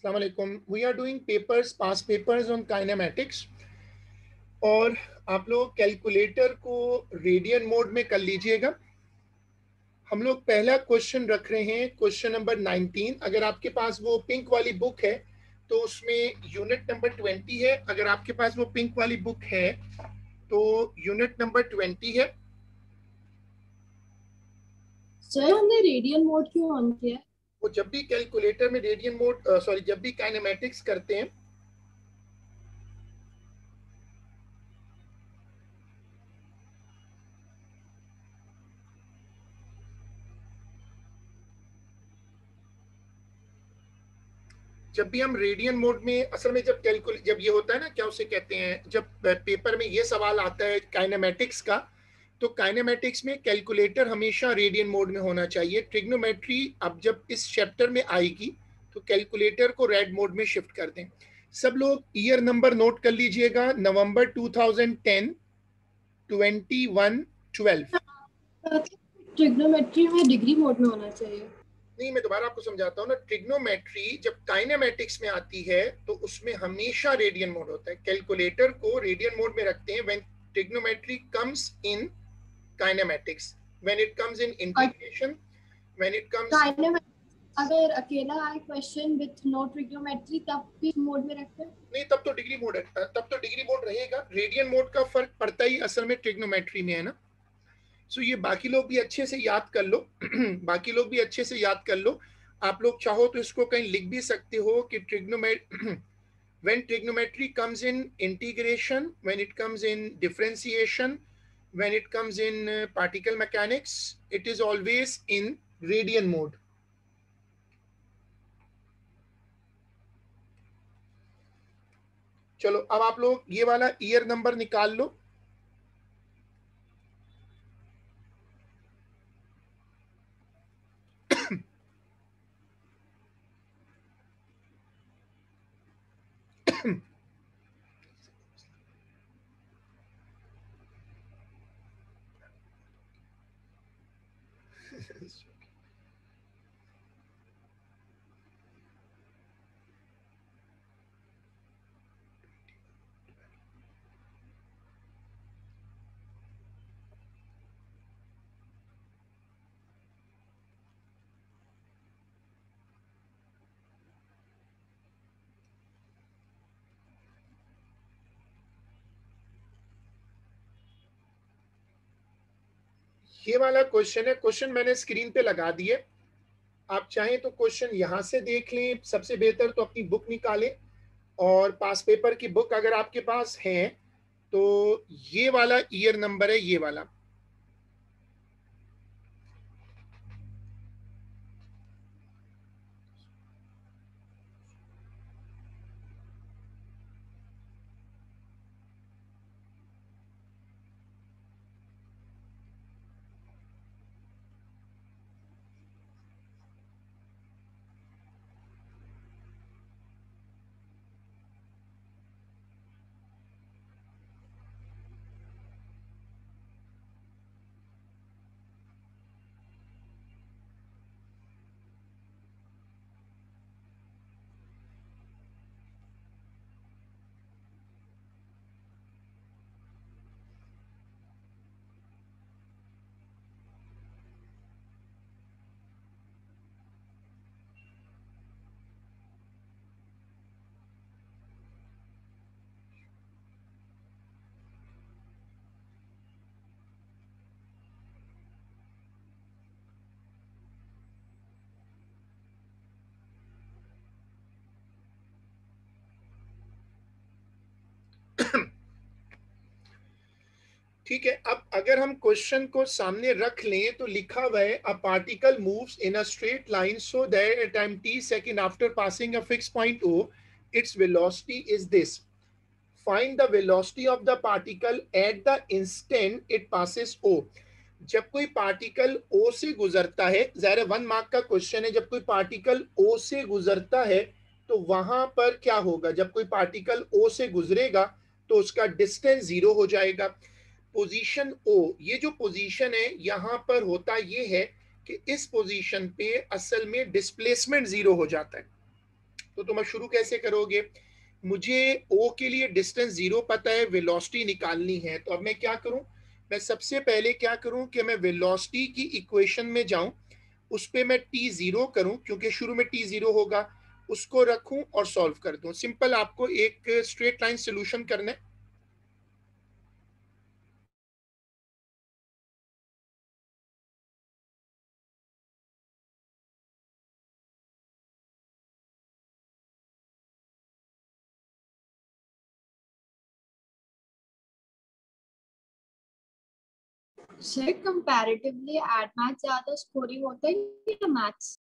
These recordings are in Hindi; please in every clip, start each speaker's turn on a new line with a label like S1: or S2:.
S1: Assalamu alaikum. We are doing past papers on kinematics और आप लोग कैलकुलेटर को रेडियन मोड में कर लीजिएगा। हम लोग पहला क्वेश्चन रख रहे हैं, क्वेश्चन नंबर 19। अगर आपके पास वो पिंक वाली बुक है तो उसमें यूनिट नंबर 20 है। अगर आपके पास वो पिंक वाली बुक है तो यूनिट नंबर 20 है।
S2: सर हमने रेडियन मोड क्यों ऑन किया?
S1: वो जब भी कैलकुलेटर में रेडियन मोड जब भी काइनेमेटिक्स करते हैं जब भी हम रेडियन मोड में असल में जब ये होता है ना, क्या उसे कहते हैं, जब पेपर में ये सवाल आता है काइनेमेटिक्स का, तो काइनेमेटिक्स में कैलकुलेटर हमेशा रेडियन मोड में होना चाहिए। ट्रिग्नोमेट्री अब जब इस चैप्टर में आएगी तो कैलकुलेटर को रेड मोड में शिफ्ट कर दें। सब लोग ईयर नंबर नोट कर लीजिएगा, नवंबर 2010 2112।
S2: ट्रिग्नोमेट्री में डिग्री मोड में होना चाहिए।
S1: नहीं, मैं दोबारा आपको समझाता हूँ ना। ट्रिग्नोमेट्री जब काइनेमेटिक्स में आती है तो उसमें हमेशा रेडियन मोड होता है। कैलकुलेटर को रेडियन मोड में रखते हैं when trigonometry comes in kinematics, when it comes in integration, when it comes.
S2: अगर अकेला आए क्वेश्चन विद नो ट्रिग्नोमेट्री तब भी मोड में रखते हैं?
S1: नहीं, तब तो डिग्री मोड है, तब तो डिग्री मोड रहेगा। रेडियन मोड का फर्क पड़ता ही असल में ट्रिग्नोमेट्री में है ना। सो ये बाकी लोग भी अच्छे से याद कर लो बाकी लोग भी अच्छे से याद कर लो। आप लोग चाहो तो इसको कहीं लिख भी सकते हो कि when trigonometry comes in integration, when it comes in differentiation, when it comes in particle mechanics, it is always in radian mode. चलो अब आप लोग ये वाला ईयर नंबर निकाल लो। ये वाला क्वेश्चन है, क्वेश्चन मैंने स्क्रीन पे लगा दिए। आप चाहें तो क्वेश्चन यहां से देख लें, सबसे बेहतर तो अपनी बुक निकालें और पास पेपर की बुक अगर आपके पास है तो ये वाला ईयर नंबर है, ये वाला। ठीक है, अब अगर हम क्वेश्चन को सामने रख लें तो लिखा हुआ है a particle moves in a straight line so that at time t second after passing a fix point o its velocity is this. Find the velocity of the particle at the instant it passes o। जब कोई पार्टिकल o से गुजरता है, ज़ाहिर 1 मार्क का क्वेश्चन है, जब कोई पार्टिकल o से गुजरता है तो वहां पर क्या होगा? जब कोई पार्टिकल o से गुजरेगा तो उसका डिस्टेंस 0 हो जाएगा। पोजीशन O, ये जो पोजीशन है यहां पर होता ये है कि इस पोजीशन पे असल में डिस्प्लेसमेंट 0 हो जाता है। तो तुम अब शुरू कैसे करोगे? मुझे ओ के लिए डिस्टेंस 0 पता है, वेलोसिटी निकालनी है। तो अब मैं क्या करूं? मैं सबसे पहले क्या करूं कि मैं वेलोसिटी की इक्वेशन में जाऊं, उस पे मैं टी 0 करूं क्योंकि शुरू में टी 0 होगा, उसको रखूं और सॉल्व कर दूं। सिंपल, आपको एक स्ट्रेट लाइन सोल्यूशन करना है।
S2: सर कंपैरेटिवली एट मैथ ज्यादा स्कोरिंग होता है या मैथ्स?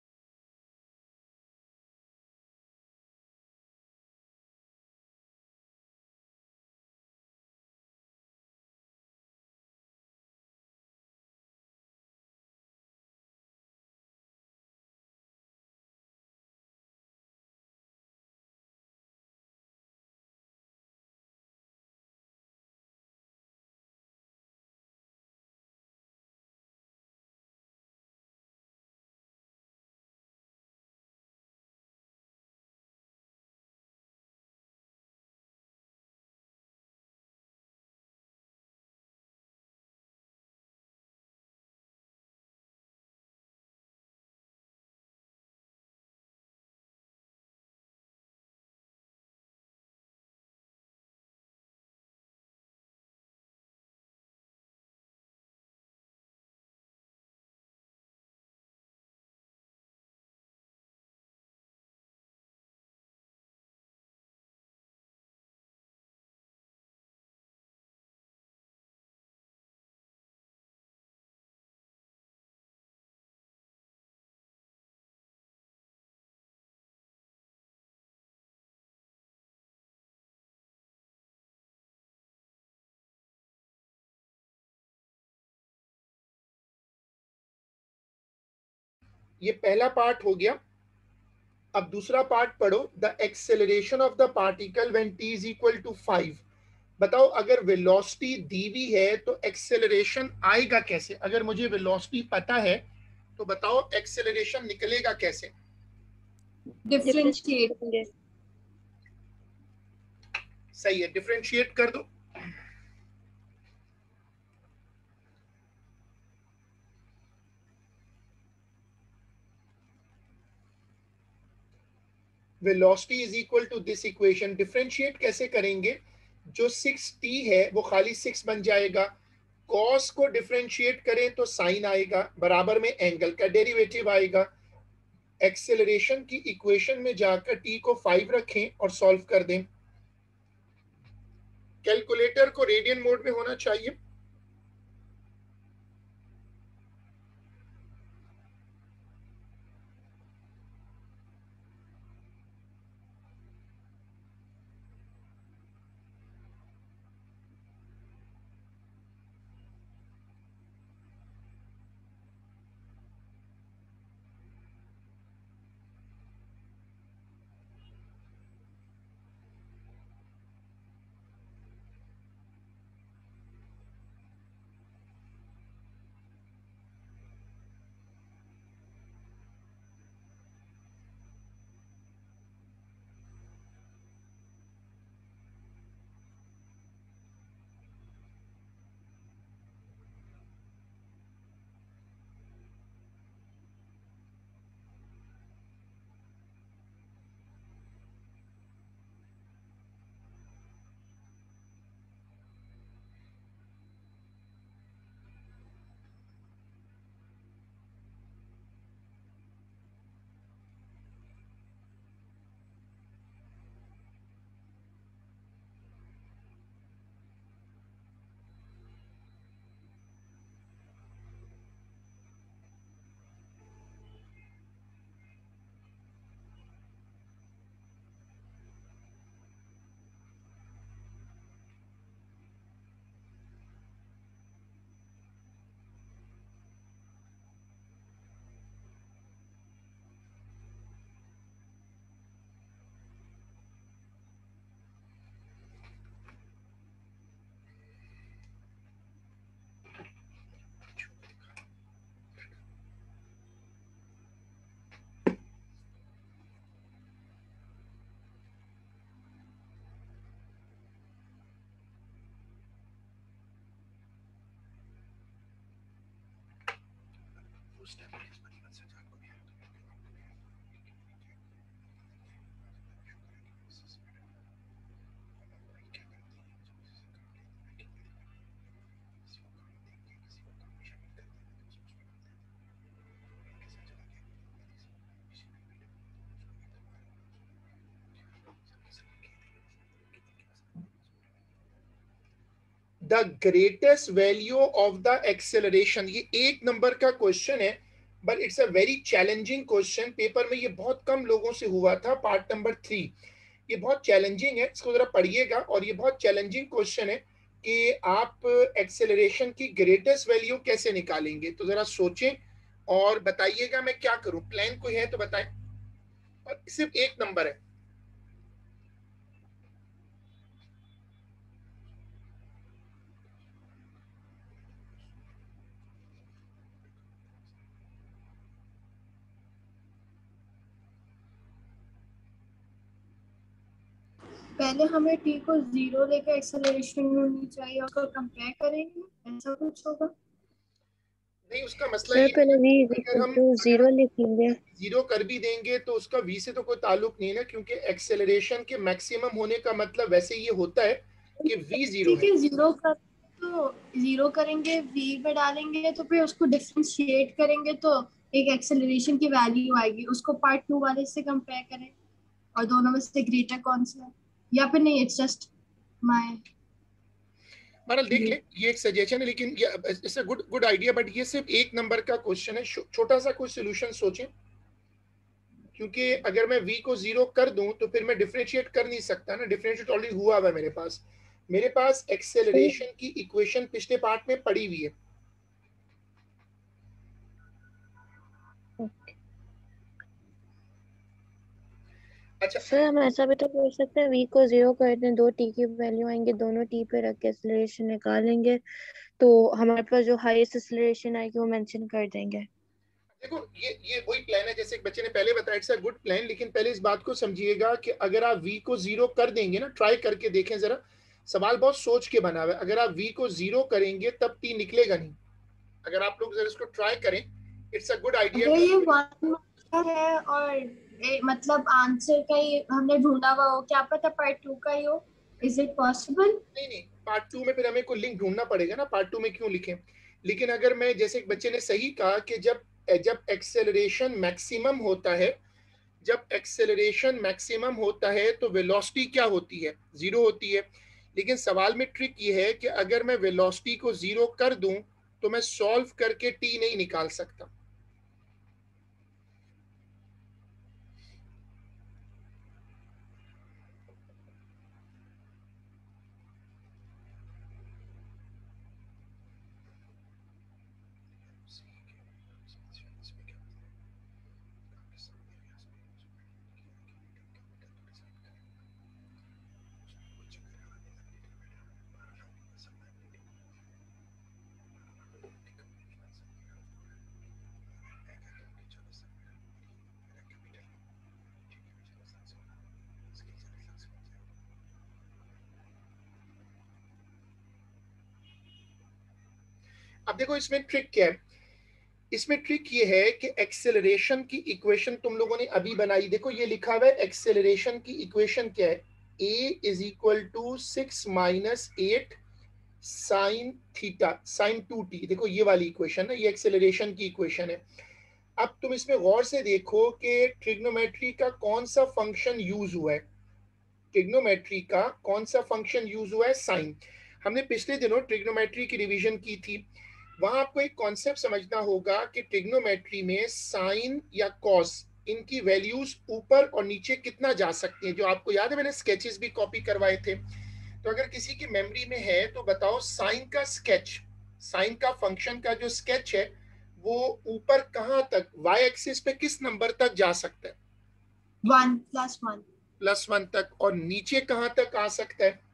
S1: ये पहला पार्ट हो गया। अब दूसरा पार्ट पढ़ो, the acceleration of the particle when t is equal to 5। बताओ, अगर वेलोसिटी दी हुई है तो एक्सेलरेशन आएगा कैसे? अगर मुझे वेलोसिटी पता है तो बताओ एक्सेलरेशन निकलेगा कैसे?
S2: डिफरेंशिएट।
S1: सही है, डिफरेंशिएट कर दो। Velocity is equal to this equation. Differentiate कैसे करेंगे? जो 6t है वो खाली 6 बन जाएगा। कॉस को डिफरेंशिएट करें तो साइन आएगा, बराबर में एंगल का डेरिवेटिव आएगा। एक्सेलरेशन की इक्वेशन में जाकर t को 5 रखें और सॉल्व कर दें। कैलकुलेटर को रेडियन मोड में होना चाहिए। The greatest value of the acceleration, ये 1 नंबर का क्वेश्चन है, but it's a very challenging question. Paper में ये बहुत कम लोगों से हुआ था। पार्ट नंबर 3 ये बहुत चैलेंजिंग है, इसको जरा पढ़िएगा। और ये बहुत चैलेंजिंग क्वेश्चन है कि आप एक्सेलरेशन की ग्रेटेस्ट वैल्यू कैसे निकालेंगे। तो जरा सोचें और बताइएगा मैं क्या करूं। प्लान कोई है तो बताएं। और सिर्फ 1 नंबर है।
S2: पहले हमें टी को 0 लेकर एक्सेलरेशन होनी चाहिए और उसको कंपेयर करेंगे, ऐसा कुछ होगा।
S1: नहीं, उसका मसला
S3: सर
S1: ये
S3: पहले v
S1: अगर हम
S3: 0 लिखेंगे।
S1: 0 कर भी देंगे तो उसका v से तो कोई ताल्लुक नहीं है ना, क्योंकि एक्सेलरेशन के मैक्सिमम होने का मतलब वैसे ये होता है कि v 0
S2: ठीक
S1: है।
S2: है, 0 करेंगे, v में डालेंगे तो फिर उसको डिफरेंशिएट करेंगे तो एक एक्सेलरेशन की वैल्यू आएगी, उसको पार्ट 2 वाले से कंपेयर करें और दोनों में से ग्रेटर कौन सा है, या फिर नहीं, इट्स जस्ट माय
S1: बहरहाल देख ले, ये एक सजेशन है, लेकिन it's a good idea. But ये सिर्फ 1 नंबर का क्वेश्चन है। छोटा सा कोई सोल्यूशन सोचें, क्योंकि अगर मैं v को 0 कर दूं तो फिर मैं डिफरेंशिएट कर नहीं सकता ना। डिफरेंशिएट ऑलरेडी हुआ है मेरे पास एक्सेलरेशन की इक्वेशन पिछले पार्ट में पड़ी हुई है। अच्छा
S3: सर हम ऐसा भी तो कर सकते हैं, v को 0 कर दें, 2 t की वैल्यू आएंगे, दोनों t पे रख के एक्सेलरेशन निकालेंगे तो हमारे पास जो हाईएस्ट एक्सेलरेशन आएगी वो मेंशन कर देंगे।
S1: देखो, ये वही प्लान है जैसे एक बच्चे ने पहले बताया, इट्स अ गुड प्लान। लेकिन पहले इस बात को समझिएगा कि अगर आप v को 0 कर देंगे ना, ट्राई करके देखें जरा, सवाल बहुत सोच के बना हुआ है। अगर आप v को 0 करेंगे तब t निकलेगा नहीं। अगर आप लोग जरा इसको ट्राई करें, इट्स अ गुड आइडिया।
S2: अगर ये 1 मार्क है और मतलब आंसर का ही हमने ढूंढा हुआ हो, क्या पता पार्ट 2 का ही हो, इज इट पॉसिबल?
S1: नहीं, पार्ट 2 में फिर हमें कोई लिंक ढूंढना पड़ेगा ना। पार्ट 2 में क्यों लिखें। लेकिन अगर मैं, जैसे एक बच्चे ने सही कहा कि जब एक्सेलरेशन मैक्सिमम होता है, तो वेलोसिटी क्या होती है, 0 होती है। लेकिन सवाल में ट्रिक ये है कि अगर मैं वेलोसिटी को 0 कर दूं तो मैं सॉल्व करके टी नहीं निकाल सकता। अब देखो इसमें ट्रिक क्या है। इसमें ट्रिक ये है कि एक्सेलरेशन की इक्वेशन तुम लोगों ने अभी बनाई। देखो ये लिखा हुआ है, एक्सेलरेशन की इक्वेशन क्या है, a is equal to 6 minus 8 sine theta sine 2t। देखो ये वाली इक्वेशन है, ये एक्सेलरेशन की इक्वेशन है। अब तुम इसमें गौर से देखो कि ट्रिग्नोमेट्री का कौन सा फंक्शन यूज हुआ है। ट्रिग्नोमेट्री का कौन सा फंक्शन यूज हुआ है, साइन। हमने पिछले दिनों ट्रिग्नोमेट्री की रिवीजन की थी। वहां आपको एक कॉन्सेप्ट समझना होगा कि ट्रिग्नोमेट्री में साइन या कॉस, इनकी वैल्यूज ऊपर और नीचे कितना जा सकती हैं। जो आपको याद है, मैंने स्केचेस भी कॉपी करवाए थे। तो अगर किसी की मेमोरी में है तो बताओ, साइन का स्केच, साइन का फंक्शन का जो स्केच है वो ऊपर कहां तक, वाई एक्सिस पे किस नंबर तक जा सकता है,
S2: 1 +1
S1: +1 तक। और नीचे कहां तक आ सकता है,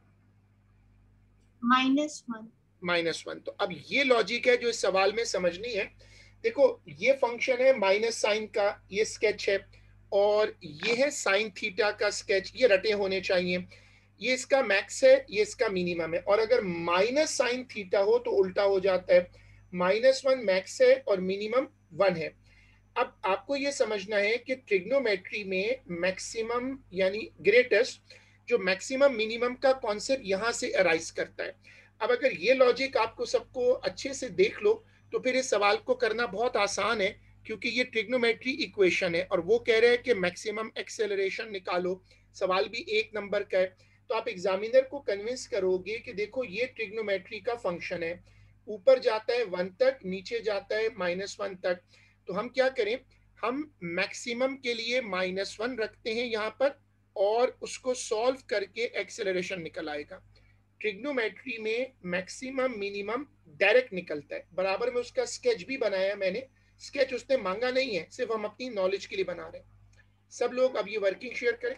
S2: -1
S1: -1। तो अब ये लॉजिक है जो इस सवाल में समझनी है। देखो ये फंक्शन है माइनस साइन का, ये स्केच है, और ये है साइन थीटा का स्केच, ये रटे होने चाहिए। ये इसका मैक्स है, ये इसका मिनिमम है। और अगर माइनस साइन थीटा हो तो उल्टा हो जाता है, -1 मैक्स है और मिनिमम 1 है। अब आपको ये समझना है कि ट्रिग्नोमेट्री में मैक्सिमम यानी ग्रेटेस्ट, जो मैक्सिमम मिनिमम का कॉन्सेप्ट यहां से अराइज करता है। अब अगर ये लॉजिक आपको सबको अच्छे से देख लो तो फिर इस सवाल को करना बहुत आसान है, क्योंकि ये ट्रिग्नोमेट्री इक्वेशन है और वो कह रहे हैं कि मैक्सिमम एक्सेलरेशन निकालो। सवाल भी 1 नंबर का है, तो आप एग्जामिनर को कन्विंस करोगे कि देखो ये ट्रिग्नोमेट्री का फंक्शन है, ऊपर जाता है 1 तक, नीचे जाता है -1 तक। तो हम क्या करें, हम मैक्सिमम के लिए -1 रखते हैं यहाँ पर और उसको सॉल्व करके एक्सेलरेशन निकल आएगा। ट्रिग्नोमेट्री में मैक्सिमम मिनिमम डायरेक्ट निकलता है। बराबर में उसका स्केच भी बनाया मैंने, स्केच उसने मांगा नहीं है, सिर्फ हम अपनी नॉलेज के लिए बना रहे हैं। सब लोग अब ये वर्किंग शेयर करें।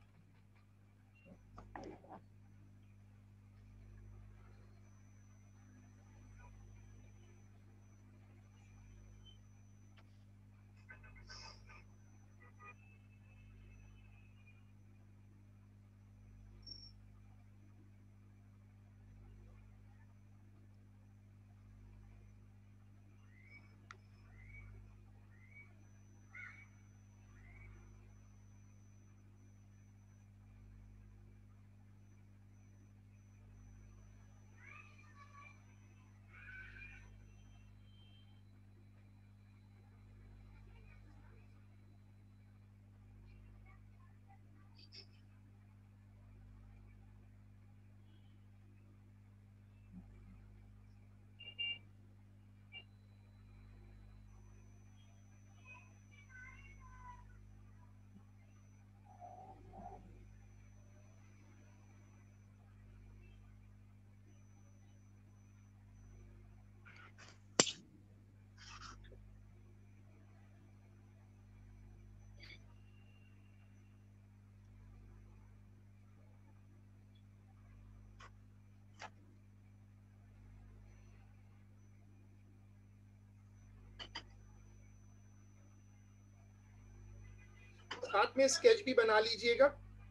S1: साथ में स्केच भी बना लीजिएगा।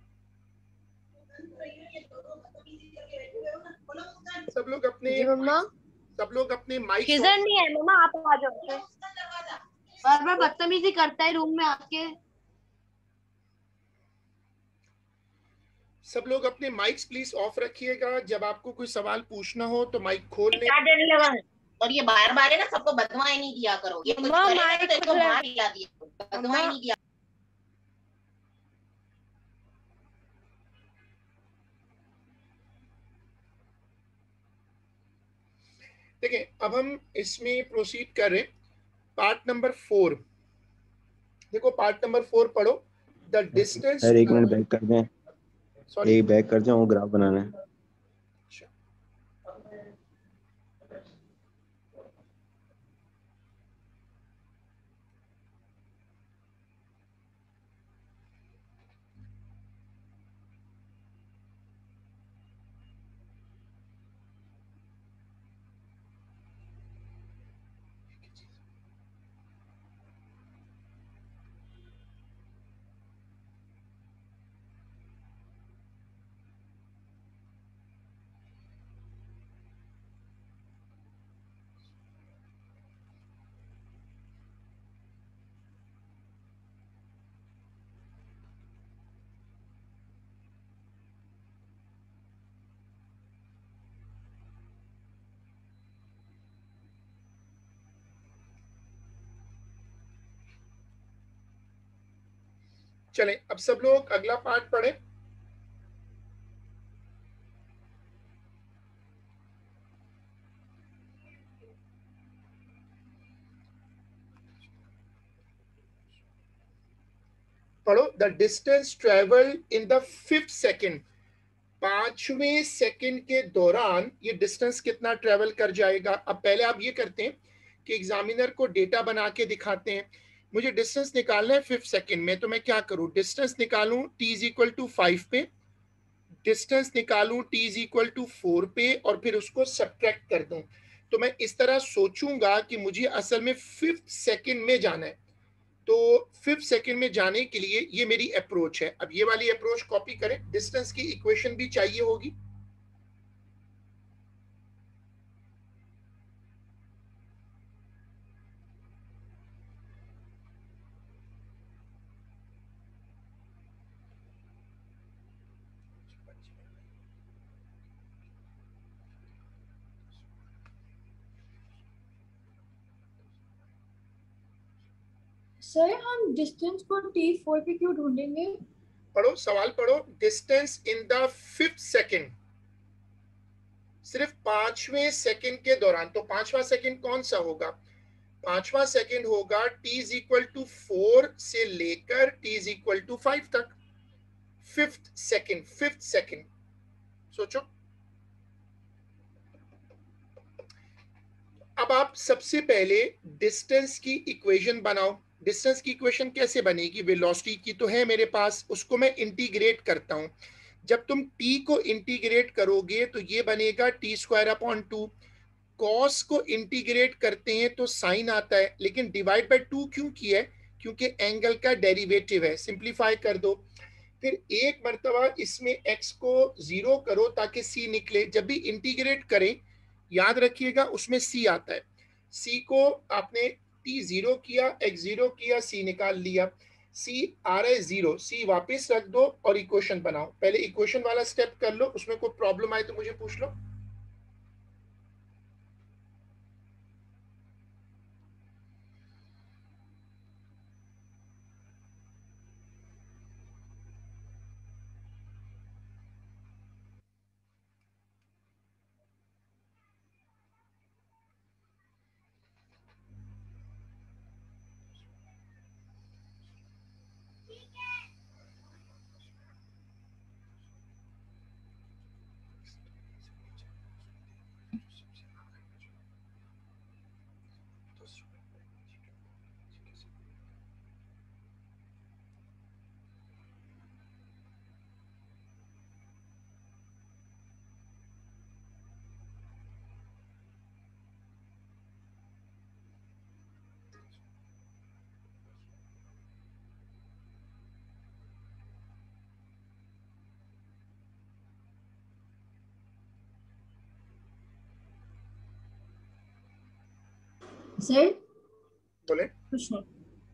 S1: सब लोग अपने
S3: जी मम्मा।
S1: सब लोग अपने माइक
S3: किधर नहीं है मम्मा, आप आ जाओ।
S2: बार बार बदतमीजी करता है रूम में आके।
S1: सब लोग अपने माइक्स प्लीज ऑफ रखिएगा। जब आपको कोई सवाल पूछना हो तो माइक खोल लें।
S4: क्या डर लगा है? और ये बार बार है ना, सबको बदवाई नहीं दिया करो। ये कुछ करेगा तो इसको बाहर हिला दिया, बदवाई नहीं दिया।
S1: देखिए अब हम इसमें प्रोसीड कर रहे हैं। पार्ट नंबर 4 देखो, पार्ट नंबर 4 पढ़ो। The distance.
S5: Sir 1 minute back कर दें,
S1: सॉरी,
S5: एक बैक कर जाओ, वो ग्राफ बनाना है। चलें, अब सब लोग अगला पार्ट पढ़ें। पढ़ो। The distance travel in the 5th second, 5वें सेकेंड के दौरान ये डिस्टेंस कितना ट्रेवल कर जाएगा। अब पहले आप ये करते हैं कि एग्जामिनर को डेटा बना के दिखाते हैं। मुझे डिस्टेंस निकालना है 5 सेकेंड में, तो मैं क्या करूं, डिस्टेंस निकालूं t = 5 पे, डिस्टेंस निकालूं t = 4 पे और फिर उसको सब्ट्रैक्ट कर दूं। तो मैं इस तरह सोचूंगा कि मुझे असल में 5th सेकेंड में जाना है। तो 5th सेकेंड में जाने के लिए ये मेरी अप्रोच है। अब ये वाली अप्रोच कॉपी करें। डिस्टेंस की इक्वेशन भी चाहिए होगी।
S2: सर हम डिस्टेंस को t4 पे क्यों ढूंढेंगे?
S5: पढ़ो सवाल पढ़ो। Distance in the 5th second, सिर्फ 5वें सेकेंड के दौरान। तो 5वां सेकेंड कौन सा होगा? 5वां सेकेंड होगा t इज इक्वल टू 4 से लेकर t इज इक्वल टू 5 तक। 5th सेकेंड सोचो। अब आप सबसे पहले डिस्टेंस की इक्वेशन बनाओ। डिस्टेंस की इक्वेशन कैसे बनेगी? वेलोसिटी की तो है मेरे पास, उसको मैं इंटीग्रेट करता हूं। जब तुम t को इंटीग्रेट करोगे तो ये बनेगा t²/2। कॉस को इंटीग्रेट करते हैं तो साइन आता है, लेकिन डिवाइड बाय 2 क्यों किया है? क्योंकि एंगल का डेरिवेटिव है। सिंप्लीफाई कर दो। फिर एक मर्तबा इसमें x को 0 करो ताकि c निकले। जब भी इंटीग्रेट करें याद रखिएगा उसमें c आता है। c को आपने t 0 किया, x 0 किया, c निकाल लिया। c आ रहा है 0, c वापस रख दो और इक्वेशन बनाओ। पहले इक्वेशन वाला स्टेप कर लो, उसमें कोई प्रॉब्लम आए तो मुझे पूछ लो।
S2: सर
S5: बोले।
S2: कुछ नहीं।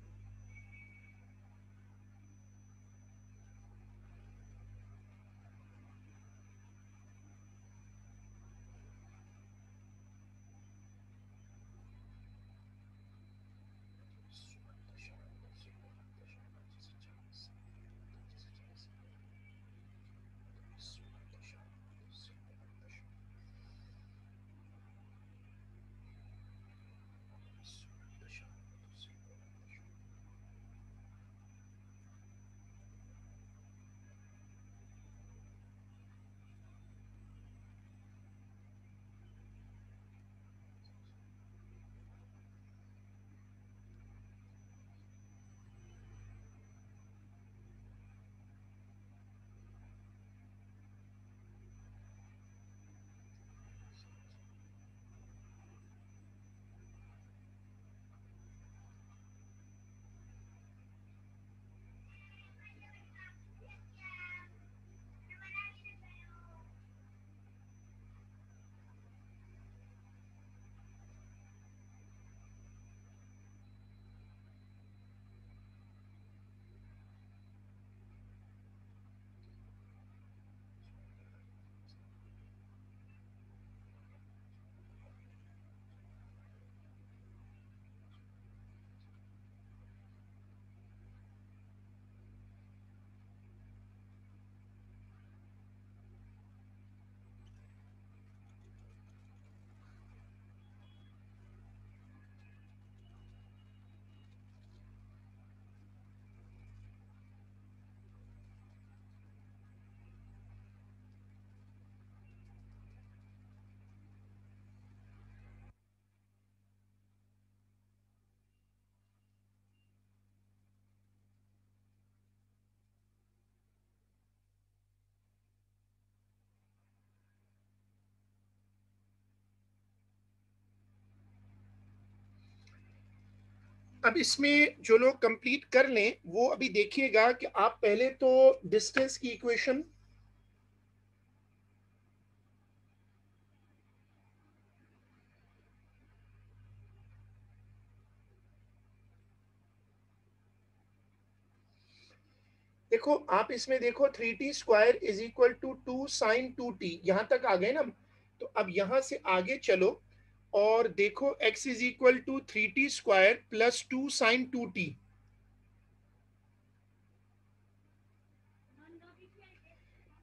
S5: अब इसमें जो लोग कंप्लीट कर लें वो अभी देखिएगा कि आप पहले तो डिस्टेंस की इक्वेशन देखो। आप इसमें देखो 3t² is equal to 2 sin 2t, यहां तक आ गए ना। तो अब यहां से आगे चलो और देखो x is equal to 3t² plus 2 sin 2t।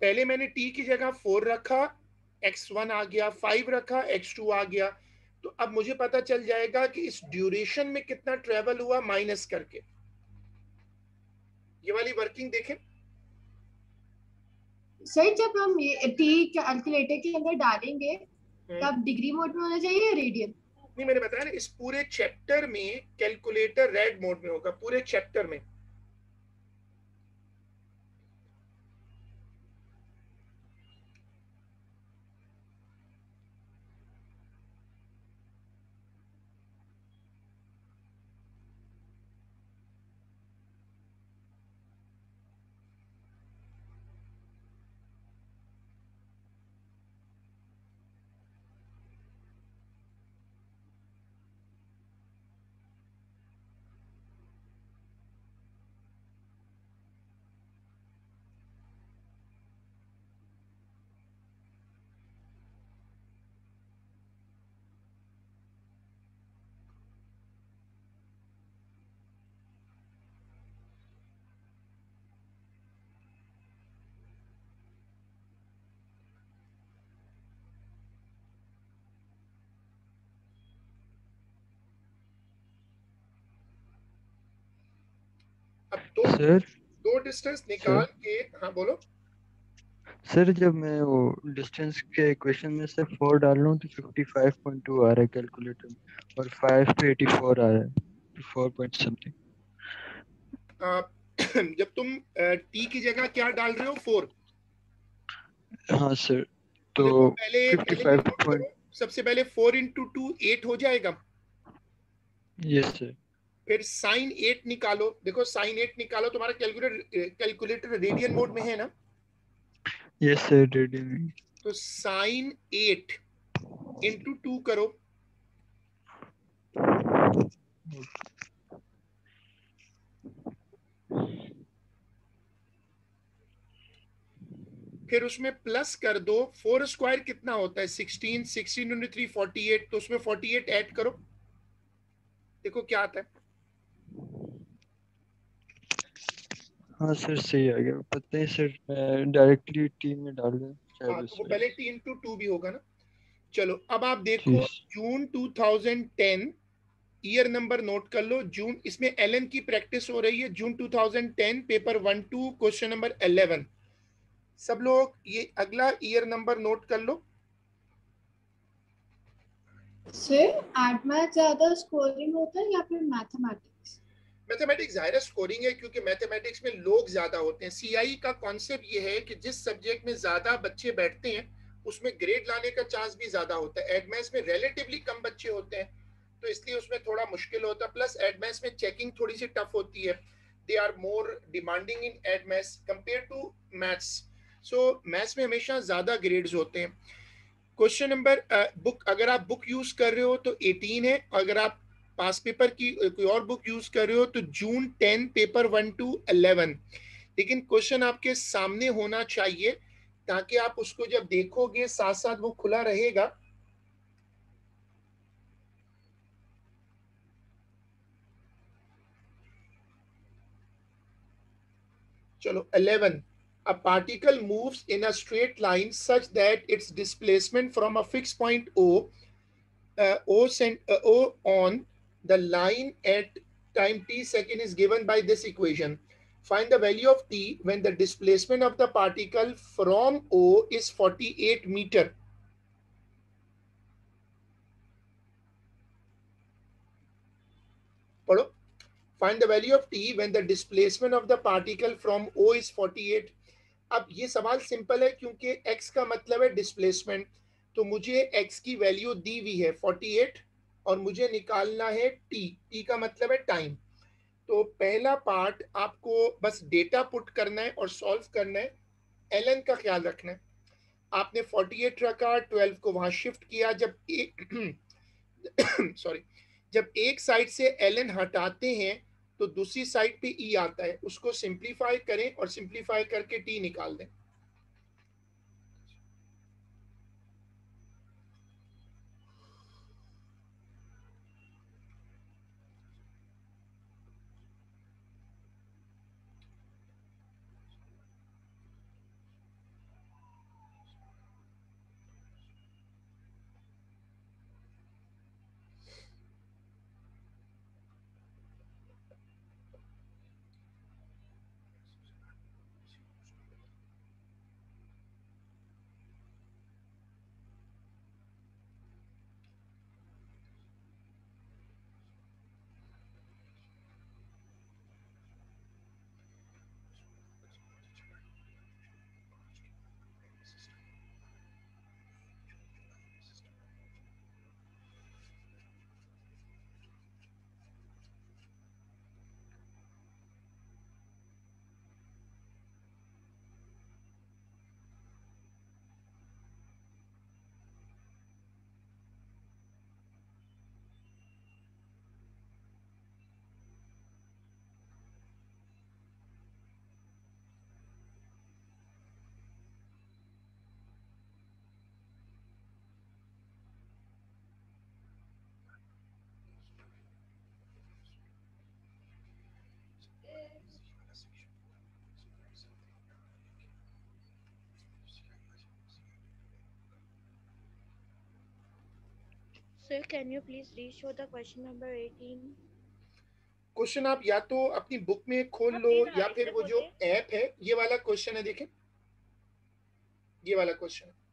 S1: पहले मैंने t की जगह 4 रखा, x1 आ गया, 5 रखा, x2 आ गया। तो अब मुझे पता चल जाएगा कि इस ड्यूरेशन में कितना ट्रेवल हुआ माइनस करके। ये वाली वर्किंग देखें
S2: सर, जब हम ये टी कैलकुलेटर के अंदर डालेंगे तब डिग्री मोड में होना चाहिए या रेडियन?
S1: नहीं, मैंने बताया ना, इस पूरे चैप्टर में कैलकुलेटर रेड मोड में होगा, पूरे चैप्टर में। अब
S6: सर
S1: दो डिस्टेंस निकाल के, हाँ बोलो।
S6: सर जब मैं वो डिस्टेंस के इक्वेशन में से 4 डाल रहा हूँ तो 55.2 आ रहा है कैलकुलेटर में, और 5 पे 84 आ रहा है, 4 पॉइंट समथिंग।
S1: जब तुम t की जगह क्या डाल रहे हो, 4।
S6: हाँ सर,
S1: तो
S6: तो
S1: देखो पहले ये
S6: 55
S1: नोट
S6: पॉइंट,
S1: करो, सबसे पहले 4 इंटू 2 8 हो जाएगा।
S6: Yes sir.
S1: फिर साइन 8 निकालो, देखो साइन 8 निकालो, तुम्हारा कैलकुलेटर रेडियन मोड में है ना।
S6: Yes sir, ready.
S1: तो साइन 8 इंटू 2 करो, फिर उसमें प्लस कर दो। 4 स्क्वायर कितना होता है, 16, 16 इंटू 3 48, तो उसमें 48 ऐड करो, देखो क्या आता है।
S6: हाँ सर, सही आ गया। पता है सर, डायरेक्टली टीम में डाल दें शायद
S1: हाँ,
S6: उस
S1: तो वो
S6: वजह
S1: पहले
S6: से।
S1: t इंटू 2 भी होगा ना। चलो अब आप देखो,
S6: जी
S1: जून 2010 ईयर नंबर नोट कर लो। जून, इसमें एलन की प्रैक्टिस हो रही है। June 2010 paper 1-2 question number 11। सब लोग ये अगला ईयर नंबर नोट कर लो।
S2: सर, एड मैथ ज्यादा स्कोरिंग होता है या फिर मैथमेटिक्स?
S1: मैथमेटिक्स ज़ाहिर स्कोरिंग है, क्योंकि मैथमेटिक्स में लोग ज्यादा होते हैं। सीआई का कॉन्सेप्ट ये है कि जिस सब्जेक्ट में ज्यादा बच्चे बैठते हैं उसमें ग्रेड लाने का चांस भी ज्यादा होता है। एडमेंस में रिलेटिवली कम बच्चे होते हैं, तो इसलिए उसमें थोड़ा मुश्किल होता है। प्लस एडमेंस में चेकिंग थोड़ी सी टफ होती है। They are more demanding in एडमेंस compare to maths. So maths में हमेशा ज्यादा ग्रेड्स होते हैं। क्वेश्चन नंबर, बुक, अगर आप बुक यूज कर रहे हो तो 18 है। अगर आप पास पेपर की कोई और बुक यूज कर रहे हो तो जून 10 पेपर 1-11। लेकिन क्वेश्चन आपके सामने होना चाहिए ताकि आप उसको जब देखोगे साथ साथ वो खुला रहेगा। चलो 11, a particle moves in a straight line such that its displacement from a fixed point O on the line at time t second is given by this equation. Find the value of t when the displacement of the particle from O is 48 meter. पढ़ो। Find the value of t when the displacement of the particle from O is 48. अब ये सवाल सिंपल है क्योंकि x का मतलब है डिस्प्लेसमेंट, तो मुझे x की वैल्यू दी हुई है 48 और मुझे निकालना है t का मतलब है टाइम। तो पहला पार्ट आपको बस डेटा पुट करना है और सॉल्व करना है। एलन का ख्याल रखना है। आपने 48 रखा, 12 को वहां शिफ्ट किया। जब एक सॉरी, जब एक साइड से एलन हटाते हैं तो दूसरी साइड पे ई आता है, उसको सिंप्लीफाई करें और सिंप्लीफाई करके टी निकाल दें।
S3: Sir, can you please re-show the question number 18?
S1: Question आप या तो अपनी बुक में खोल लो या फिर वो जो ऐप है, ये वाला क्वेश्चन है, देखें ये वाला क्वेश्चन है।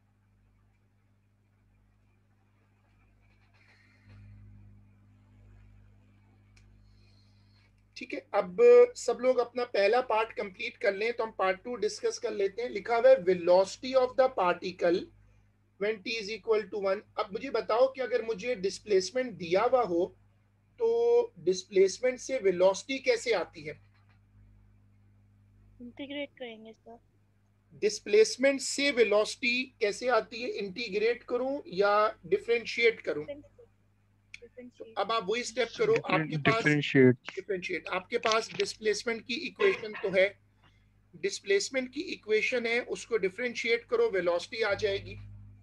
S1: ठीक है, अब सब लोग अपना पहला पार्ट कंप्लीट कर लें तो हम पार्ट 2 डिस्कस कर लेते हैं। लिखा हुआ है velocity of the particle when t is equal to 1। अब मुझे बताओ कि अगर मुझे डिस्प्लेसमेंट दिया हुआ हो तो डिस्प्लेसमेंट से वेलोसिटी कैसे आती है?
S3: इंटीग्रेट करेंगे सर।
S1: डिस्प्लेसमेंट से वेलोसिटी कैसे आती है? इंटीग्रेट करूं या डिफरेंशिएट करूं? तो अब आप वही स्टेप करो। आपके पास डिफरेंशिएट, आपके पास डिस्प्लेसमेंट की इक्वेशन तो है, डिस्प्लेसमेंट की इक्वेशन है, उसको डिफरेंशिएट करो, वेलोसिटी आ जाएगी।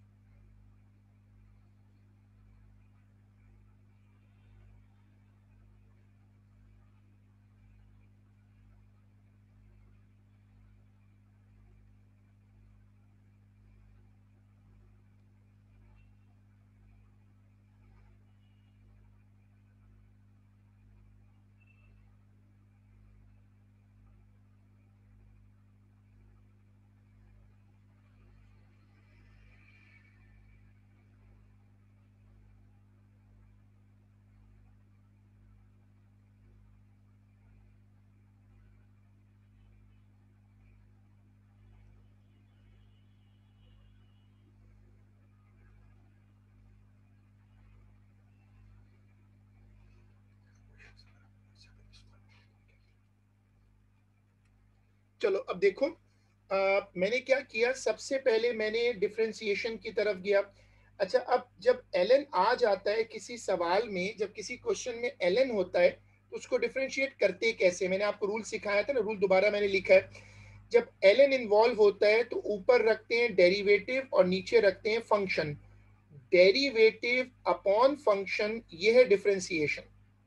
S1: चलो अब देखो, मैंने क्या किया, सबसे पहले मैंने डिफरेंशिएशन की तरफ गया। अच्छा, अब जब ln आ जाता है किसी सवाल में, जब किसी क्वेश्चन में ln होता है तो उसको डिफरेंशिएट करते कैसे? मैंने आपको रूल सिखाया था ना, रूल दोबारा मैंने लिखा है। जब ln इन्वॉल्व होता है तो ऊपर रखते हैं डेरिवेटिव और नीचे रखते हैं फंक्शन। डेरिवेटिव अपॉन फंक्शन, ये है डिफरेंशिएशन।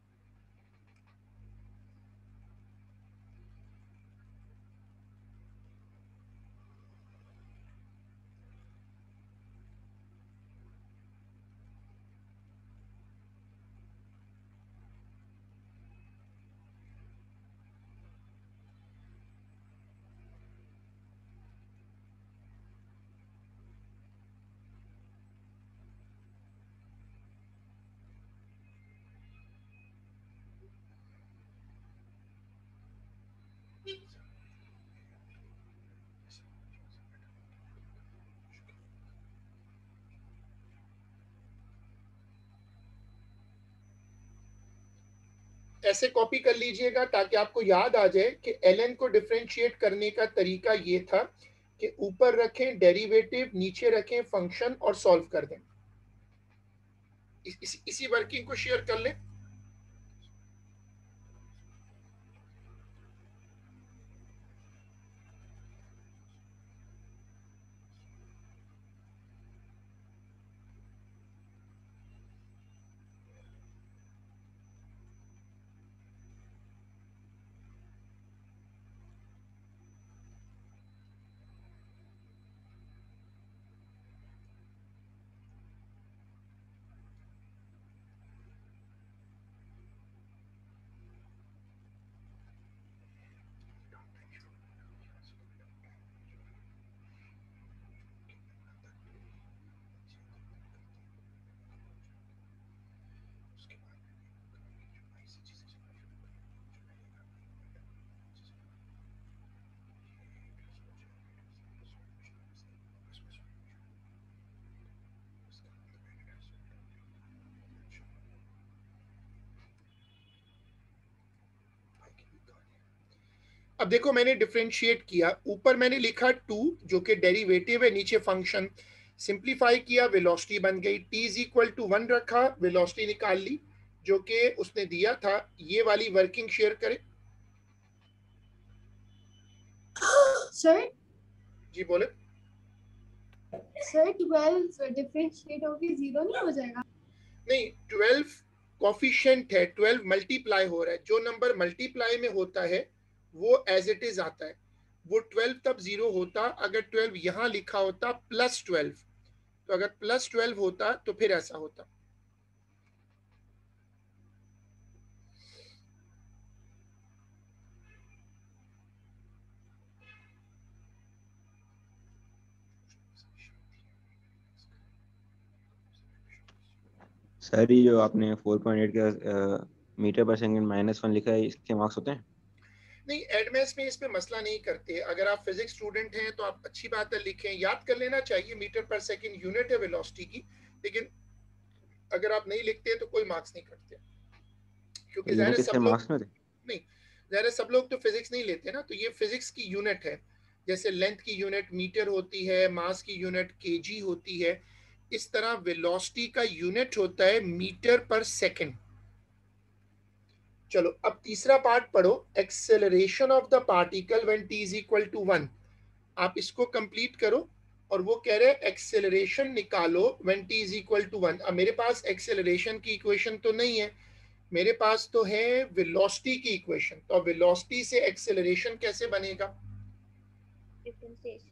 S1: ऐसे कॉपी कर लीजिएगा ताकि आपको याद आ जाए कि ln को डिफरेंशिएट करने का तरीका ये था कि ऊपर रखें डेरिवेटिव, नीचे रखें फंक्शन और सॉल्व कर दें। इसी वर्किंग को शेयर कर लें। अब देखो, मैंने डिफरेंशिएट किया, ऊपर मैंने लिखा 2 जो कि डेरिवेटिव है, नीचे फंक्शन। सिंप्लीफाई किया, वेलोसिटी बन गई। t इज इक्वल टू 1 रखा, वेलोसिटी निकाल ली जो कि उसने दिया था। ये वाली वर्किंग शेयर करें।
S2: सर
S1: जी बोले।
S2: सर 12 डिफरेंशिएट होके 0 नहीं हो जाएगा?
S1: नहीं, 12 कोफिशिएंट है, 12 मल्टीप्लाई हो रहा है। जो नंबर मल्टीप्लाई में होता है वो एज इट इज आता है। वो 12 तब 0 होता अगर 12 यहां लिखा होता +12। तो अगर +12 होता तो फिर ऐसा होता।
S7: सर ये जो आपने 4.8 का मीटर पर सेकंड -1 लिखा है, इसके मार्क्स होते हैं?
S1: नहीं, एडमेस में इसमें मसला नहीं करते। अगर आप फिजिक्स स्टूडेंट हैं तो आप अच्छी बात है लिखें, याद कर लेना चाहिए मीटर पर सेकंड यूनिट है वेलोसिटी की, लेकिन अगर आप नहीं लिखते तो कोई मार्क्स नहीं करते, क्योंकि ज़ाहिर
S7: यूनिट
S1: है
S7: इसके
S1: सब लोग
S7: मार्क्स में होते हैं?
S1: नहीं, ज़ाहिर है सब लोग तो फिजिक्स नहीं लेते ना, तो ये फिजिक्स की यूनिट है। जैसे लेंथ की यूनिट मीटर होती है, मास की यूनिट केजी होती है, इस तरह वेलोसिटी का यूनिट होता है मीटर पर सेकंड। चलो अब तीसरा पार्ट पढ़ो, acceleration of the particle when t is equal to 1। आप इसको कंप्लीट करो, और वो कह रहे हैं एक्सेलरेशन निकालो when t is equal to 1। अब मेरे पास एक्सेलरेशन की इक्वेशन तो नहीं है, मेरे पास तो है वेलोसिटी की इक्वेशन। तो वेलोसिटी से एक्सेलरेशन कैसे बनेगा?
S3: डिफरेंशिएशन।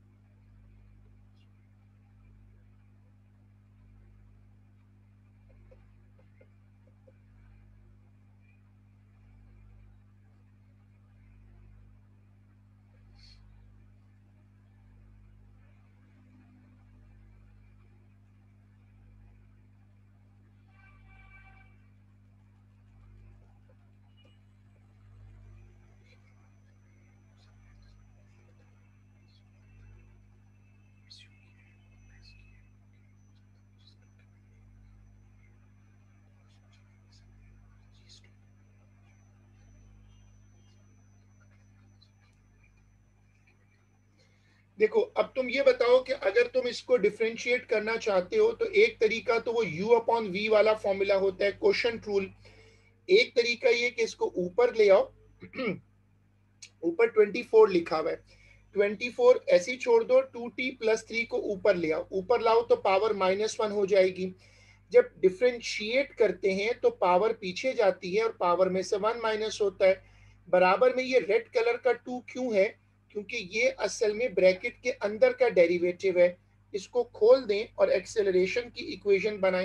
S1: देखो अब तुम ये बताओ कि अगर तुम इसको डिफरेंशिएट करना चाहते हो तो एक तरीका तो वो u अपॉन वी वाला फॉर्मूला होता है, क्वोशंट रूल। एक तरीका ये कि इसको ऊपर ले आओ, ऊपर 24 लिखा हुआ है, 24 ऐसे ही छोड़ दो, 2t प्लस 3 को ऊपर ले आओ, ऊपर लाओ तो पावर -1 हो जाएगी। जब डिफरेंशिएट करते हैं तो पावर पीछे जाती है और पावर में से 1 माइनस होता है। बराबर में ये रेड कलर का 2 क्यों है? क्योंकि ये असल में ब्रैकेट के अंदर का डेरिवेटिव है। इसको खोल दें और एक्सेलरेशन की इक्वेशन बनाएं।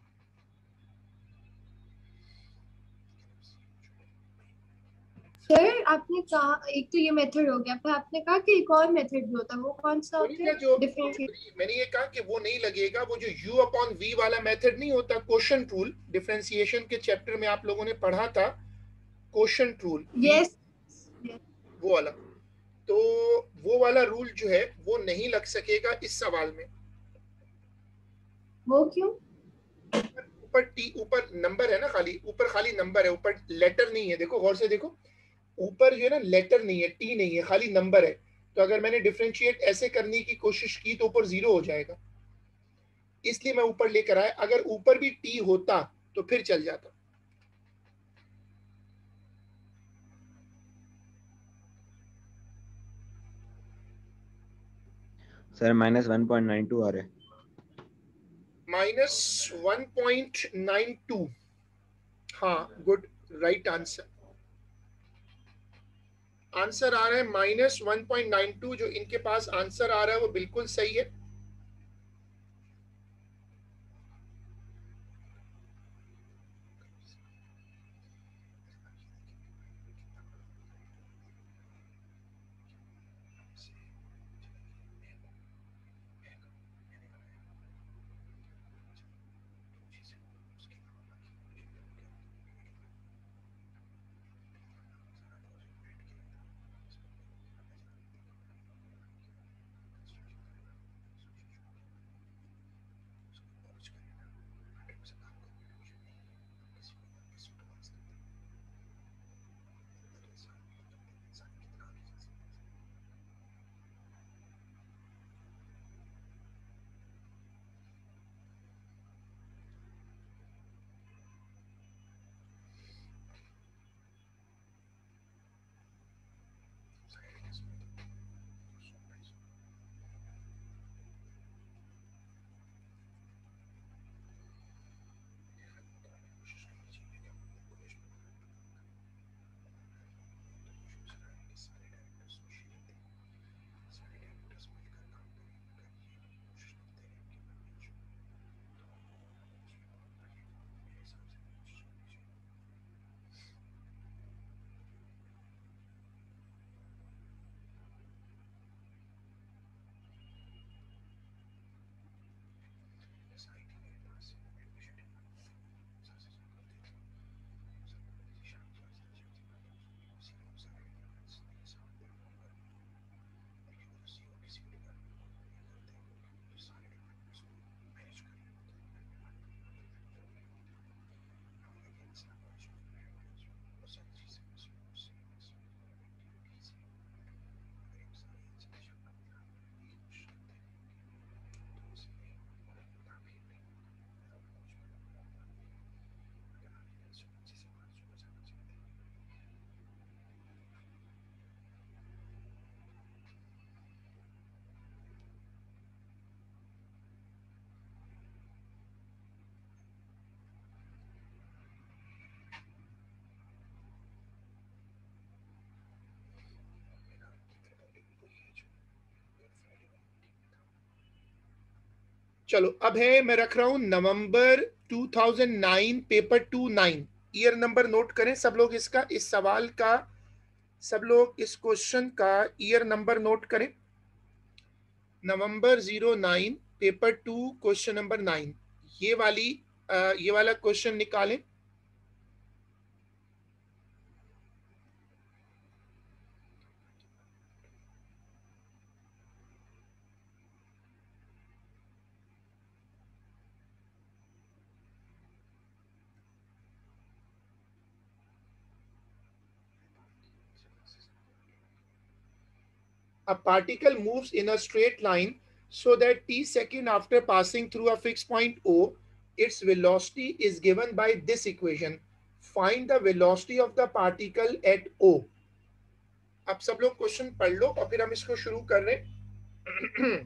S2: सर आपने कहा एक तो ये मेथड हो गया, फिर आपने कहा कि एक और मेथड भी होता है, वो कौन सा होता है?
S1: जो
S2: डिफरेंशिएट।
S1: मैंने ये कहा कि वो नहीं लगेगा, वो जो u अपॉन v वाला मेथड नहीं होता, क्वोशंट रूल, डिफरेंशिएशन के चैप्टर में आप लोगों ने पढ़ा था क्वोशंट रूल,
S2: यस।
S1: वो वाला। तो वो वाला रूल जो है वो नहीं लग सकेगा इस सवाल में।
S2: वो क्यों?
S1: ऊपर टी, ऊपर नंबर है ना, खाली ऊपर खाली नंबर है, ऊपर लेटर नहीं है। देखो गौर से देखो, ऊपर जो है ना लेटर नहीं है, टी नहीं है, खाली नंबर है। तो अगर मैंने डिफरेंशिएट ऐसे करने की कोशिश की तो ऊपर 0 हो जाएगा, इसलिए मैं ऊपर लेकर आया। अगर ऊपर भी टी होता तो फिर चल जाता।
S7: सर -1.92 आ रहा है।
S1: -1.92, हाँ गुड, राइट आंसर। आंसर आ रहा है -1.92, जो इनके पास आंसर आ रहा है वो बिल्कुल सही है। चलो अब है, मैं रख रहा हूं November 2009 paper 29। Year number note करें सब लोग, इसका, इस सवाल का सब लोग इस क्वेश्चन का ईयर नंबर नोट करें। नवंबर 09 पेपर 2 क्वेश्चन नंबर 9, ये वाला क्वेश्चन निकालें। A particle moves in a straight line so that t second after passing through a fixed point O, its velocity is given by this equation. Find the velocity of the particle at O. अब सब लोग क्वेश्चन पढ़ लो और फिर हम इसको शुरू कर रहे हैं।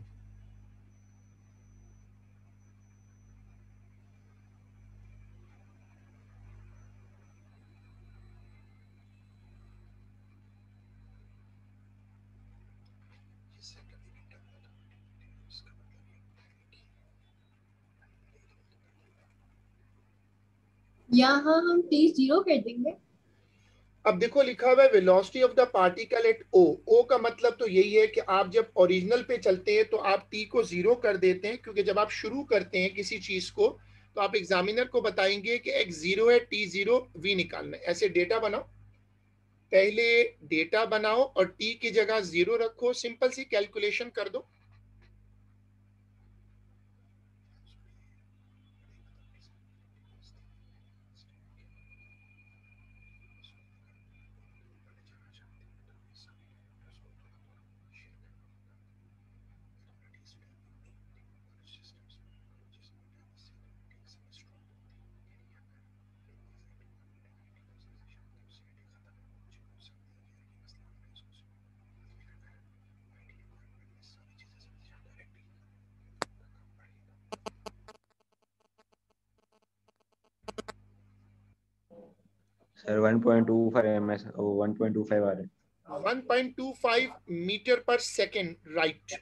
S2: यहाँ हम t 0 कर देंगे।
S1: अब देखो लिखा हुआ है velocity of the particle at O. O का मतलब तो यही है कि आप जब ओरिजिनल पे चलते हैं तो आप टी को 0 कर देते हैं, क्योंकि जब आप शुरू करते हैं किसी चीज को तो आप एग्जामिनर को बताएंगे कि x 0 है, t 0 v निकालना है। ऐसे डेटा बनाओ, पहले डेटा बनाओ और t की जगह 0 रखो, सिंपल सी कैलकुलेशन कर दो।
S7: सर 1.25 ms, 1.25 आ रहे हैं।
S1: 1.25 मीटर पर सेकेंड, राइट।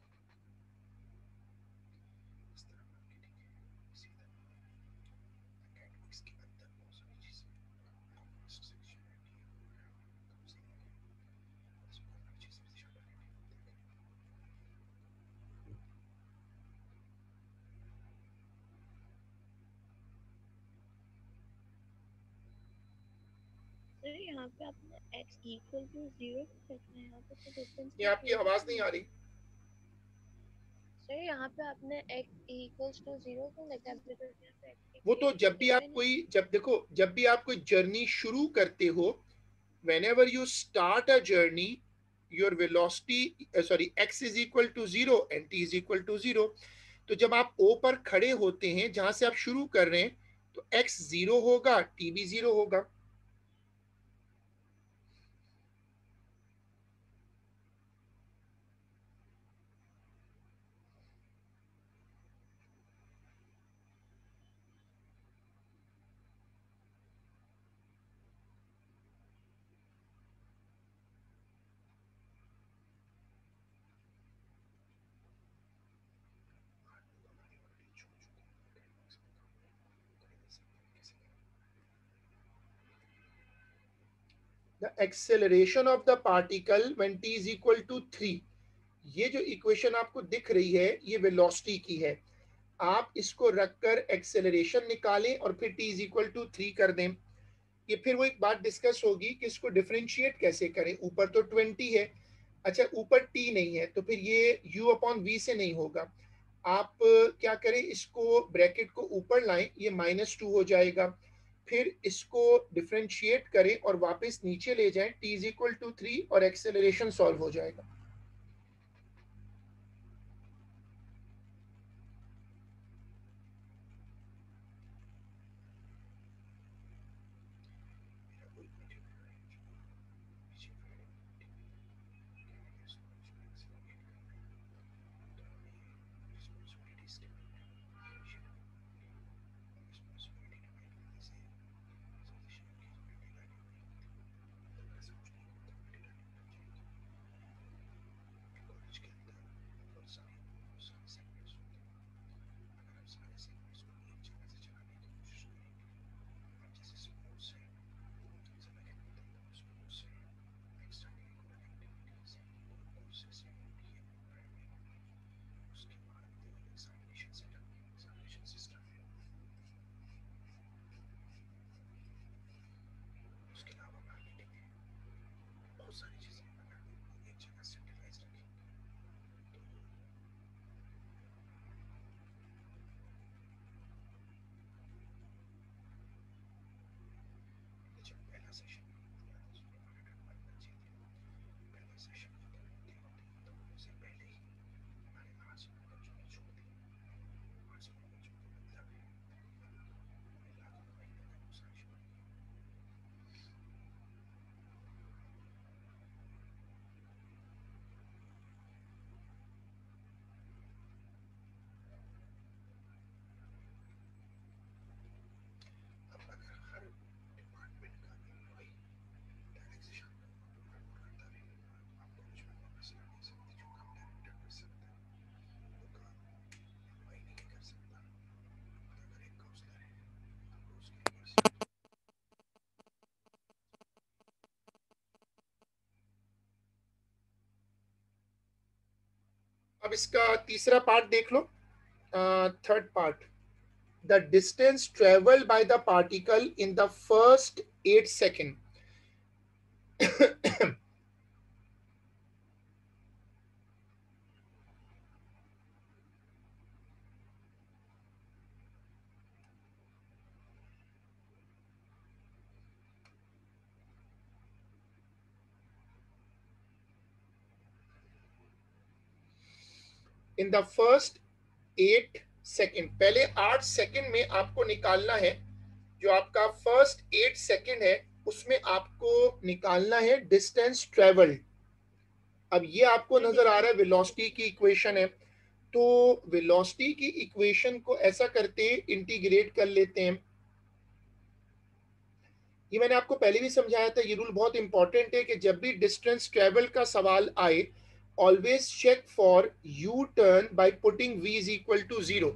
S3: सर यहाँ पे आपने x इक्वल टू 0 रखना है, यहाँ पे तो डिफरेंस
S1: ये आपकी आवाज नहीं आ रही।
S3: सर यहाँ पे आपने x इक्वल्स टू 0 क्यों लिखा है? बिकॉज़ यहाँ पे x
S1: वो तो जब भी आप कोई, जब देखो जब भी आप कोई जर्नी शुरू करते हो, whenever you start a journey, your velocity, sorry, x is equal to 0 and t is equal to 0। तो जब आप O पर खड़े होते हैं जहां से आप शुरू कर रहे हैं, तो x 0 होगा, t भी 0 होगा। The acceleration of the particle when t is equal to 3, ये जो इक्वेशन आपको दिख रही है ये वेलोसिटी की है। आप इसको रखकर एक्सेलरेशन निकालें और फिर t इज इक्वल टू 3 कर दें। ये फिर वो एक बात डिस्कस होगी कि इसको डिफरेंशिएट कैसे करें। ऊपर तो 20 है, अच्छा ऊपर t नहीं है, तो फिर ये u अपॉन v से नहीं होगा। आप क्या करें, इसको ब्रैकेट को ऊपर लाएं, ये -2 हो जाएगा। फिर इसको डिफरेंशिएट करें और वापस नीचे ले जाएं, t इज इक्वल टू 3 और एक्सेलरेशन सॉल्व हो जाएगा। अब इसका तीसरा पार्ट देख लो, third part, the distance travelled by the particle in the first 8 second. In the first 8 second, पहले 8 सेकेंड में आपको निकालना है, जो आपका फर्स्ट 8 सेकेंड है उसमें आपको निकालना है डिस्टेंस ट्रेवल्ड। अब ये आपको नजर आ रहा है वेलोसिटी की इक्वेशन है, तो वेलोसिटी की इक्वेशन को ऐसा करते हैं, इंटीग्रेट कर लेते हैं। ये मैंने आपको पहले भी समझाया था, ये रूल बहुत इंपॉर्टेंट है कि जब भी डिस्टेंस ट्रेवल का सवाल आए, always check for U turn by putting v is equal to 0।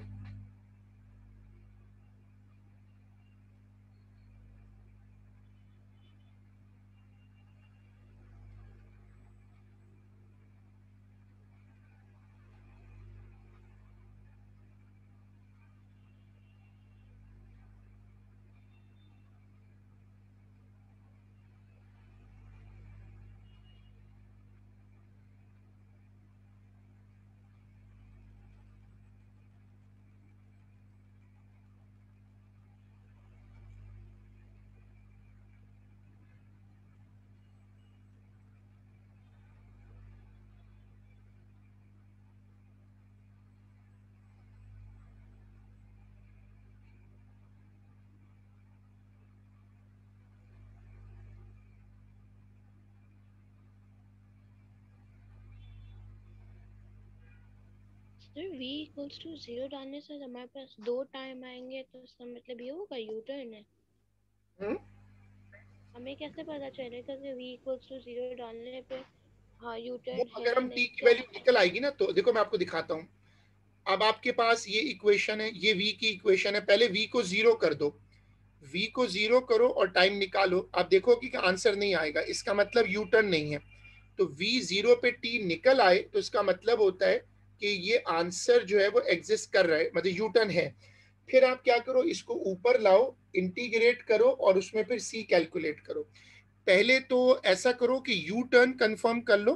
S3: Sir v equals to 0 डालने से हमारे पास 2 टाइम आएंगे, तो इसका मतलब ये होगा यू टर्न है। हमें कैसे पता चलेगा कि v इक्वल्स टू 0 डालने पे हाँ यू
S1: वो
S3: टर्न है
S1: अगर
S3: या
S1: हम t
S3: नहीं,
S1: की
S3: क्या?
S1: वैल्यू निकल आएगी ना, तो देखो मैं आपको दिखाता हूँ। अब आपके पास ये इक्वेशन है, ये v की इक्वेशन है, पहले v को 0 कर दो, v को 0 करो और टाइम निकालो। आप देखोगे कि आंसर नहीं आएगा, इसका मतलब यू टर्न नहीं है। तो v 0 पे t निकल आए तो इसका मतलब होता है कि ये आंसर जो है वो एग्जिस्ट कर रहा है, मतलब यू टर्न है। फिर आप क्या करो, इसको ऊपर लाओ, इंटीग्रेट करो और उसमें फिर c कैलकुलेट करो। पहले तो ऐसा करो कि यू टर्न कंफर्म कर लो।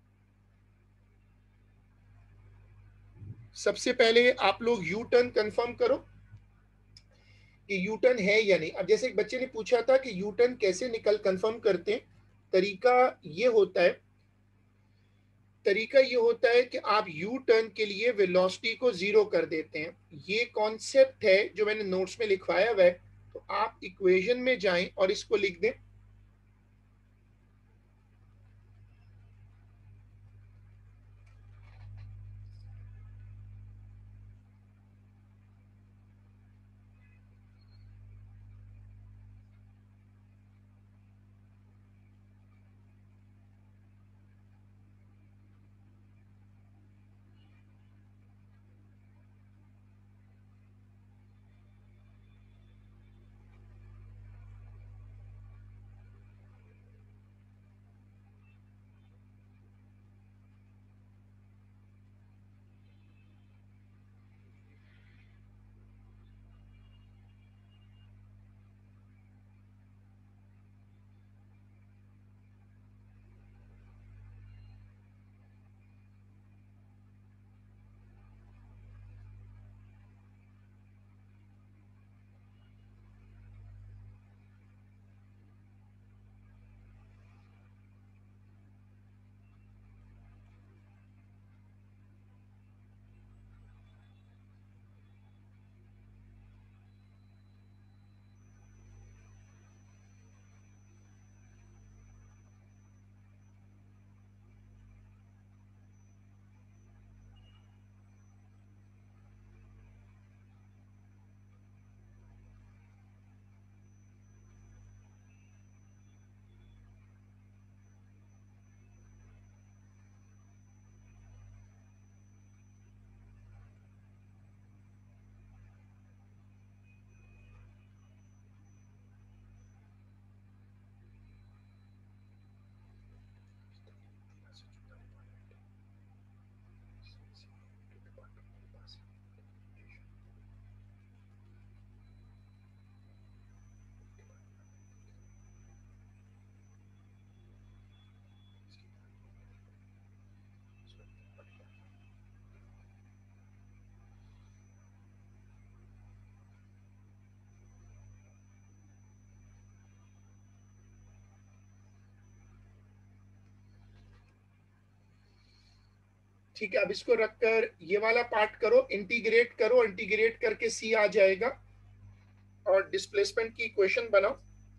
S1: सबसे पहले आप लोग यू टर्न कंफर्म करो कि यू टर्न है या नहीं। अब जैसे एक बच्चे ने पूछा था कि यू टर्न कैसे निकल कंफर्म करते हैं, तरीका ये होता है, तरीका ये होता है कि आप यू टर्न के लिए वेलोसिटी को 0 कर देते हैं। ये कॉन्सेप्ट है जो मैंने नोट्स में लिखवाया हुआ है, तो आप इक्वेशन में जाएं और इसको लिख दें। ठीक है, अब इसको रखकर ये वाला पार्ट करो, इंटीग्रेट करो, इंटीग्रेट करके सी आ जाएगा और डिस्प्लेसमेंट की इक्वेशन बनाओ।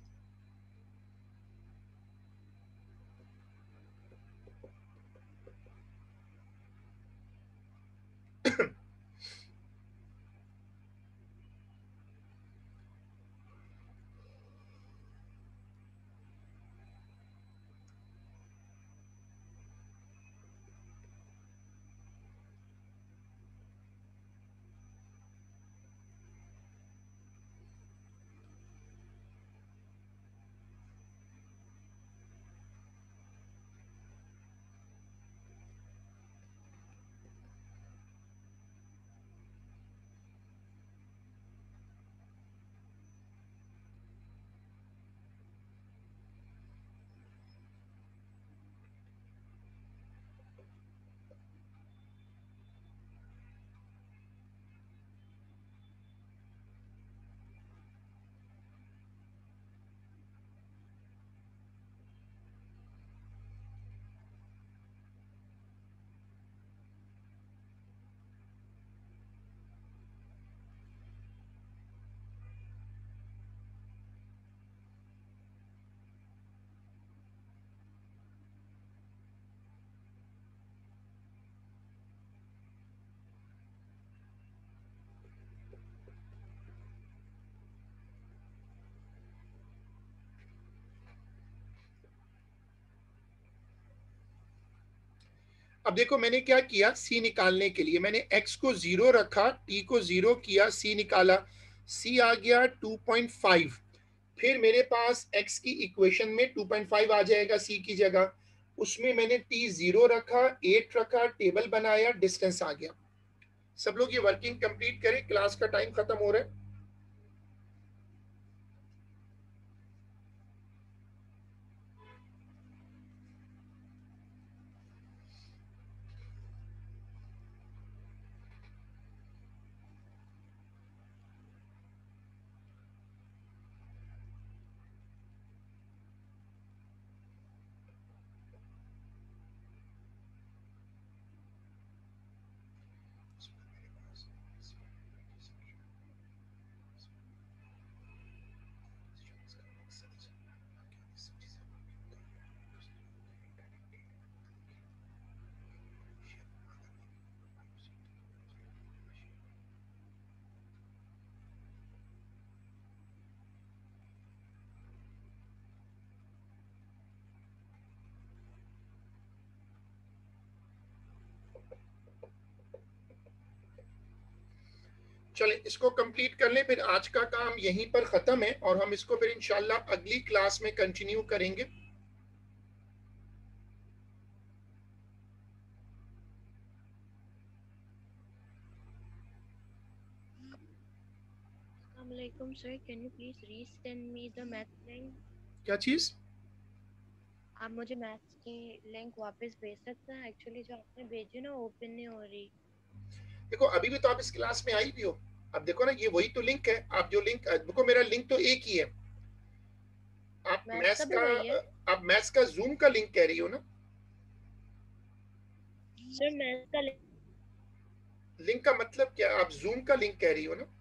S1: अब देखो मैंने क्या किया, सी निकालने के लिए मैंने x को 0 रखा, t को 0 किया, सी निकाला, सी आ गया 2.5। फिर मेरे पास x की इक्वेशन में 2.5 आ जाएगा c की जगह, उसमें मैंने t 0 रखा, 8 रखा, टेबल बनाया, डिस्टेंस आ गया। सब लोग ये वर्किंग कंप्लीट करें, क्लास का टाइम खत्म हो रहा है। चले इसको कंप्लीट कर लें, फिर आज का काम यहीं पर खत्म है और हम इसको फिर इंशाल्लाह अगली क्लास में कंटिन्यू करेंगे।
S3: Assalamualaikum sir, can you please resend me the math link?
S1: क्या चीज?
S3: आप मुझे मैथ्स की लिंक वापस भेज सकते हैं? एक्चुअली जो आपने भेजी ना ओपन नहीं हो रही।
S1: देखो अभी भी तो आप इस क्लास में आई भी हो, अब देखो ना ये वही तो लिंक है, आप जो लिंक देखो मेरा लिंक तो एक ही है। आप मैथ्स का आप मैथ्स का जूम का लिंक कह रही हो ना?
S3: सर मैथ्स का
S1: लिंक का मतलब क्या, आप जूम का लिंक कह रही हो ना?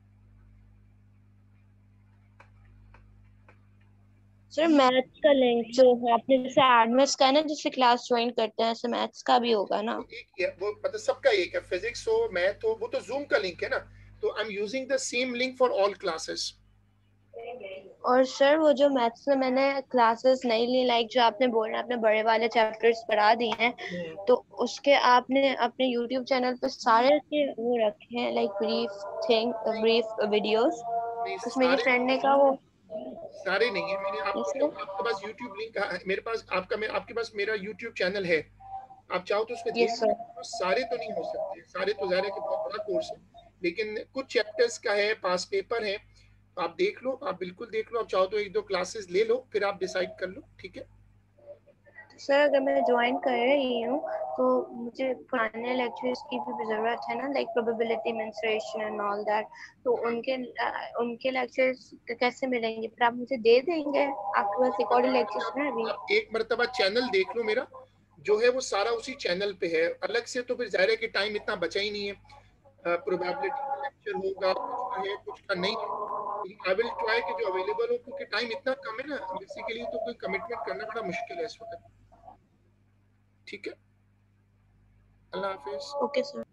S3: सर मैथ्स का लिंक जो आपने जैसे एडमिट्स का है ना, जिससे क्लास ज्वाइन करते हैं, ऐसे मैथ्स का भी होगा ना?
S1: एक ही है वो, मतलब सबका एक है, फिजिक्स हो मैथ हो, वो तो जूम का लिंक है ना, तो I am using the same link for all classes.
S3: और सर वो जो मैथ्स में मैंने क्लासेस नहीं ली, लाइक जो आपने बोला आपने बड़े वाले चैप्टर्स पढ़ा दिए हैं, तो उसके आपने अपने YouTube चैनल पर सारे के वो रखे हैं, लाइक ब्रीफ वीडियोस। कुछ मेरी फ्रेंड ने कहा वो
S1: सारे नहीं है, मैंने आपको आपके पास YouTube लिंक मेरे पास आपके पास मेरा YouTube चैनल है, आप चाहो तो उसमें देख सकते हो। सारे तो नहीं हो सकते, सारे तो ज़ाहिर है कि बहुत बड़ा कोर्स है, लेकिन कुछ चैप्टर्स का है, पास पेपर है, आप देख लो, आप बिल्कुल देख लो, आप चाहो तो 1-2 क्लासेस ले लो, फिर आप डिसाइड कर लो, ठीक है?
S3: सर अगर मैं ज्वाइन कर रही हूँ तो मुझे पुराने लेक्चर्स की भी जरूरत है ना, like probability, mensuration and all that, तो उनके लेक्चर्स कैसे मिलेंगे? फिर आप मुझे दे देंगे? आपके पास रिकॉर्डेड लेक्चर्स हैं अभी?
S1: आप एक मर्तबा चैनल देख लो मेरा,
S5: जो है वो सारा उसी चैनल पे है। अलग से तो फिर जाहिर है कि टाइम इतना बचा ही नहीं है। प्रोबेबिलिटी का लेक्चर होगा, कुछ का है कुछ का नहीं है। आई विल ट्राई कि जो अवेलेबल हो, क्योंकि टाइम इतना कम है ना बेसिकली, तो कोई कमिटमेंट करना बड़ा मुश्किल है इस वक्त। ठीक है, अल्लाह हाफिज।
S8: Okay sir.